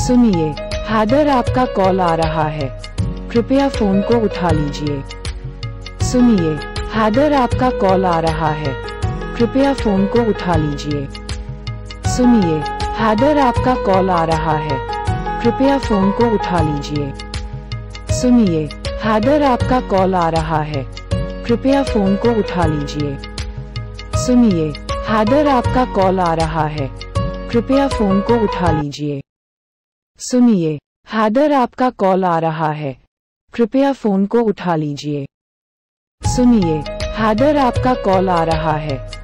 सुनिए, हैदर आपका कॉल आ रहा है, कृपया फोन को उठा लीजिए। सुनिए, हैदर आपका कॉल आ रहा है, कृपया फोन को उठा लीजिए। सुनिए, हैदर आपका कॉल आ रहा है, कृपया फोन को उठा लीजिए। सुनिए, हैदर आपका कॉल आ रहा है, कृपया फोन को उठा लीजिए। सुनिए, हैदर आपका कॉल आ रहा है, कृपया फोन को उठा लीजिए। सुनिए, हैदर आपका कॉल आ रहा है, कृपया फोन को उठा लीजिए। सुनिए, हैदर आपका कॉल आ रहा है,